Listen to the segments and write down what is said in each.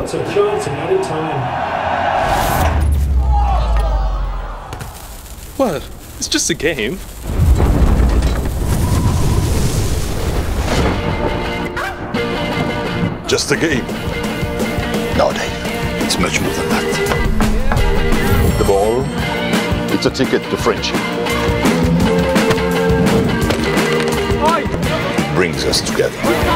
lots of chance in added time. What? It's just a game. Just a game. No, Dave. It's much more than that. The ball, it's a ticket to friendship. Brings us together.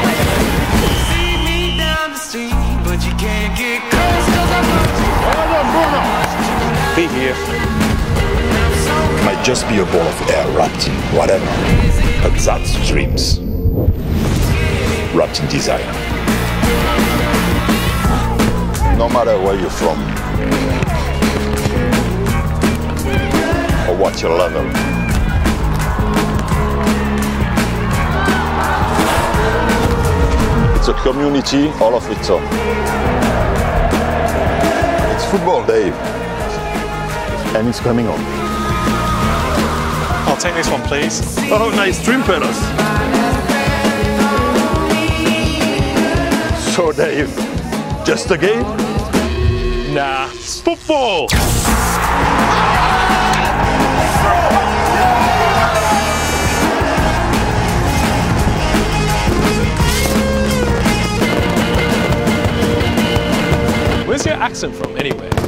Be here. Might just be a ball of air wrapped in whatever, but that's dreams. Wrapped in desire. No matter where you're from, or what your level, it's a community all of its own. It's football, Dave, and it's coming on. I'll take this one, please. Oh, nice dream, fellas. So, Dave, just a game? Nah, it's football! Where's your accent from, anyway?